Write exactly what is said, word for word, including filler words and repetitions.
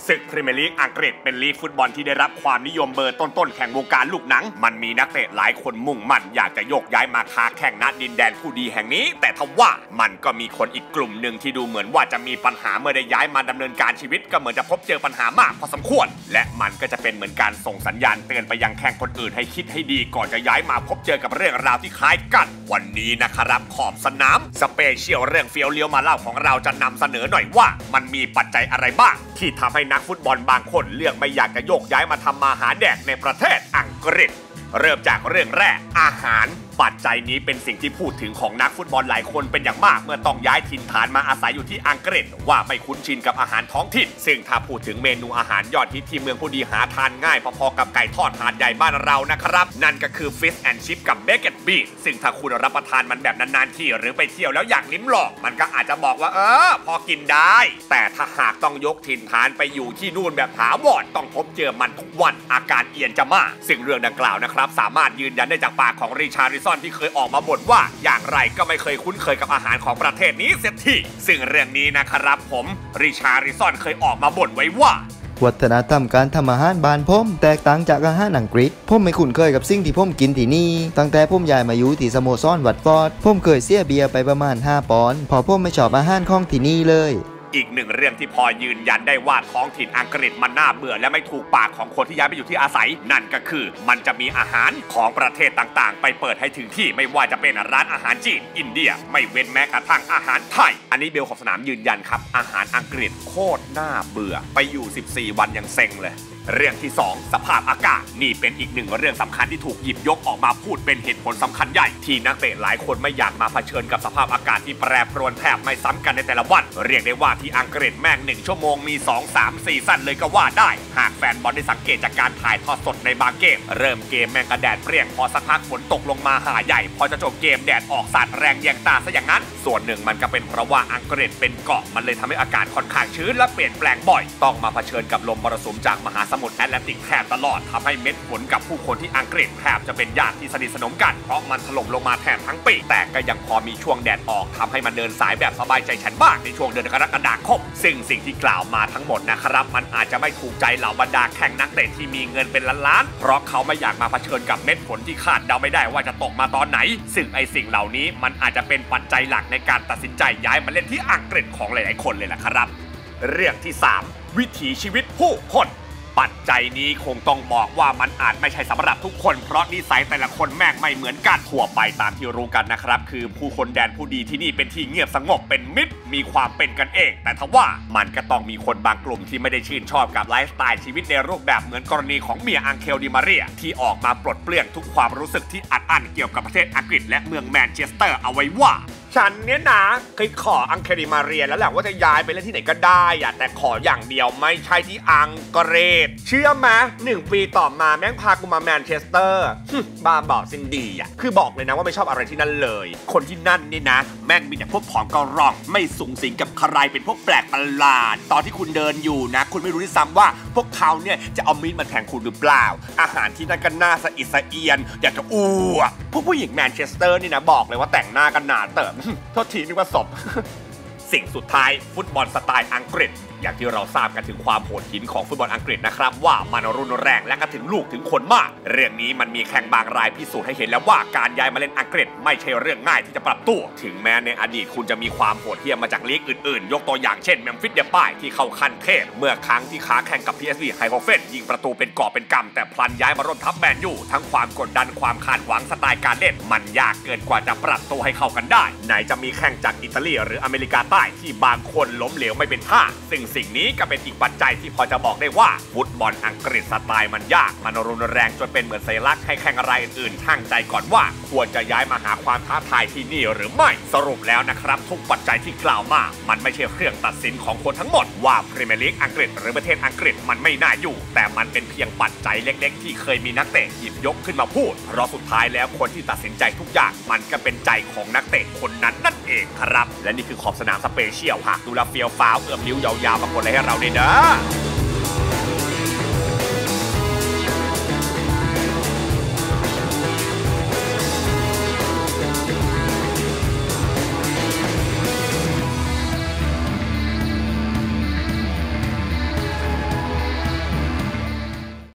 ศึกพรีเมียร์ลีกอังกฤษเป็นลีกฟุตบอลที่ได้รับความนิยมเบอร์ต้นๆแข่งวงการลูกหนังมันมีนักเตะหลายคนมุ่งมั่นอยากจะโยกย้ายมาค้าแข่งณดินแดนผู้ดีแห่งนี้แต่ทว่ามันก็มีคนอีกกลุ่มหนึ่งที่ดูเหมือนว่าจะมีปัญหาเมื่อได้ย้ายมาดำเนินการชีวิตก็เหมือนจะพบเจอปัญหามากพอสมควรและมันก็จะเป็นเหมือนการส่งสัญญาณเตือนไปยังแข่งคนอื่นให้คิดให้ดีก่อนจะย้ายมาพบเจอกับเรื่องราวที่คล้ายกันวันนี้นะครับขอบสนามสเปเชียลเรื่องเฟี้ยวเลี้ยวมาเล่าของเราจะนำเสนอหน่อยว่ามันมีปัจจัยอะไรบ้างที่ทำให้นักฟุตบอลบางคนเลือกไม่อยากจะโยกย้ายมาทำมาหาแดกในประเทศอังกฤษเริ่มจากเรื่องแรกอาหารปัจจัยนี้เป็นสิ่งที่พูดถึงของนักฟุตบอลหลายคนเป็นอย่างมากเมื่อต้องย้ายถิ่นฐานมาอาศัยอยู่ที่อังกฤษว่าไม่คุ้นชินกับอาหารท้องถิ่นซึ่งถ้าพูดถึงเมนูอาหารยอดฮิตที่เมืองผู้ดีหาทานง่ายพอๆกับไก่ทอดถาดใหญ่บ้านเรานะครับนั่นก็คือ Fish and Chip กับ Baked Beans ซึ่งถ้าคุณรับประทานมันแบบนานๆทีหรือไปเที่ยวแล้วอยากลิ้มลองมันก็อาจจะบอกว่าเออพอกินได้แต่ถ้าหากต้องยกถิ่นฐานไปอยู่ที่นู่นแบบถาวรต้องพบเจอมันทุกวันอาการเอียนจะมาซึ่งเรื่องดังกล่าวนะครับสามารถยืนยันได้จากปากของริชาร์ลิซอนที่เคยออกมาบ่นว่าอย่างไรก็ไม่เคยคุ้นเคยกับอาหารของประเทศนี้เสียทีซึ่งเรื่องนี้นะครับผมริชาร์ลิซอนเคยออกมาบ่นไว้ว่าวัฒนธรรมการทำอาหารบ้านผมแตกต่างจากอาหารอังกฤษผมไม่คุ้นเคยกับสิ่งที่ผมกินที่นี่ตั้งแต่ผมย้ายมาอยู่ที่สโมสรวัตฟอร์ดผมเคยเสียเบียร์ไปประมาณห้าปอนด์พอผมไม่ชอบอาหารของที่นี่เลยอีกหนึ่งเรื่องที่พอยืนยันได้ว่าท้องถิ่นอังกฤษมันน่าเบื่อและไม่ถูกปากของคนที่ย้ายไปอยู่ที่อาศัยนั่นก็คือมันจะมีอาหารของประเทศต่างๆไปเปิดให้ถึงที่ไม่ว่าจะเป็นร้านอาหารจีนอินเดียไม่เว้นแม้กระทั่งอาหารไทยอันนี้เบลของสนามยืนยันครับอาหารอังกฤษโคตรน่าเบื่อไปอยู่สิบสี่วันยังเซ็งเลยเรื่องที่สองสภาพอากาศนี่เป็นอีกหนึ่งเรื่องสำคัญที่ถูกหยิบยกออกมาพูดเป็นเหตุผลสำคัญใหญ่ที่นักเตะหลายคนไม่อยากมาเผชิญกับสภาพอากาศที่แปรปรวนแทบไม่ซ้ำกันในแต่ละวันเรียกได้ว่าที่อังกฤษแม่งหนึ่งชั่วโมงมี สอง สาม ซีซั่นเลยก็ว่าได้หากแฟนบอลได้สังเกตจากการถ่ายทอดสดในบางเกมเริ่มเกมแม่งกระแดดเปรี้ยงพอสักพักฝนตกลงมาหาใหญ่พอจะจบเกมแดดออกสาดแรงแยงตาซะอย่างนั้นส่วนหนึ่งมันก็เป็นเพราะว่าอังกฤษเป็นเกาะมันเลยทำให้อากาศค่อนข้างชื้นและเปลี่ยนแปลงบ่อยต้องมาเผชิญกับลมมรสุมจากมหาสมุทรแอตแลนติกแทบตลอดทำให้เม็ดฝนกับผู้คนที่อังกฤษแทบจะเป็นญาติที่สนิทสนมกันเพราะมันถล่มลงมาแทบทั้งปีแต่ก็ยังพอมีช่วงแดดออกทำให้มันเดินสายแบบสบายใจฉันบ้างในช่วงเดือนกรกฎาคมซึ่งสิ่งที่กล่าวมาทั้งหมดนะครับมันอาจจะไม่ถูกใจเหล่าบรรดาแข่งนักเตะที่มีเงินเป็นล้านๆเพราะเขาไม่อยากมาเผชิญกับเม็ดฝนที่คาดเดาไม่ได้ว่าจะตกมาตอนไหนซึ่งไอสิ่งเหล่านี้มันอาจจะเป็นปัจจัยหลักในการตัดสินใจย้ายมาเล่นที่อังกฤษของหลายๆคนเลยล่ะครับเรื่องที่สามวิถีชีวิตผู้คนปัจจัยนี้คงต้องบอกว่ามันอาจไม่ใช่สำหรับทุกคนเพราะนิสัยแต่ละคนแม่งไม่เหมือนกันทั่วไปตามที่รู้กันนะครับคือผู้คนแดนผู้ดีที่นี่เป็นที่เงียบสงบเป็นมิตรมีความเป็นกันเองแต่ทว่ามันก็ต้องมีคนบางกลุ่มที่ไม่ได้ชื่นชอบกับไลฟ์สไตล์ชีวิตในรูปแบบเหมือนกรณีของเมียอังเคลดิมาเรียที่ออกมาปลดเปลื้องทุกความรู้สึกที่อัดอั้นเกี่ยวกับประเทศอังกฤษและเมืองแมนเชสเตอร์เอาไว้ว่าฉันเนี่ยนะเคยขออังเคลดิมาเรียแล้วแหละว่าจะย้ายไปเล่นที่ไหนก็ได้อะแต่ขออย่างเดียวไม่ใช่ที่อังกฤษเชื่อไหมหนึ่งปีต่อมาแม่งพากูมาแมนเชสเตอร์บ้าบอกซินดีอ่ะคือบอกเลยนะว่าไม่ชอบอะไรที่นั่นเลยคนที่นั่นนี่นะแม่งมีแต่พวกผอมกระรอกไม่สูงสิงกับใครเป็นพวกแปลกประหลาดตอนที่คุณเดินอยู่นะคุณไม่รู้ด้วยซ้ำว่าพวกเขาเนี่ยจะเอามีดมาแทงคุณหรือเปล่าอาหารที่นั่นก็น่าสะอิดสะเอียนอยากจะอ้วกพวกผู้หญิงแมนเชสเตอร์นี่นะบอกเลยว่าแต่งหน้ากันหนาเติมโทษทีนึกว่าศพ สิ่งสุดท้ายฟุตบอลสไตล์อังกฤษอย่างที่เราทราบกันถึงความโหดหินของฟุตบอลอังกฤษนะครับว่ามันรุนแรงและก็ถึงลูกถึงคนมากเรื่องนี้มันมีแข่งบางรายพิสูจน์ให้เห็นแล้วว่าการย้ายมาเล่นอังกฤษไม่ใช่เรื่องง่ายที่จะปรับตัวถึงแม้ในอดีตคุณจะมีความโหดเหี้ยมมาจากลีกอื่นๆยกตัวอย่างเช่นเมมฟิสเดปายที่เข้าขั้นเทพเมื่อครั้งที่ค้าแข่งกับ พี เอส วี ไฮโคเฟนยิงประตูเป็นกอบเป็นกำแต่พลันย้ายมาร่วมทัพแมนยูทั้งความกดดันความคาดหวังสไตล์การเล่นมันยากเกินกว่าจะปรับตัวให้เข้ากันได้ไหนจะมีแข่งจากอิตาลีหรืออเมริกาใต้ที่บางคนล้มเหลวไม่เป็นท่าซึ่งสิ่งนี้ก็เป็นอีกปัจจัยที่พอจะบอกได้ว่าฟุตบอลอังกฤษสไตล์มันยากมันรุนแรงจนเป็นเหมือนสัญลักษณ์ให้แข่งรายอื่นๆช่างใจก่อนว่าควรจะย้ายมาหาความท้าทายที่นี่หรือไม่สรุปแล้วนะครับทุกปัจจัยที่กล่าวมามันไม่ใช่เครื่องตัดสินของคนทั้งหมดว่าพรีเมียร์ลีกอังกฤษหรือประเทศอังกฤษมันไม่น่าอยู่แต่มันเป็นเพียงปัจจัยเล็กๆที่เคยมีนักเตะหยิบยกขึ้นมาพูดเพราะสุดท้ายแล้วคนที่ตัดสินใจทุกอย่างมันก็เป็นใจของนักเตะคนนั้นนั่นเองครับและนี่คือขอบสนามสเปเชียลหากดูแลเฟียวฟ้าวเอื้อมนิ้วยาวๆมากดไลค์ให้เราด้วยเด้อ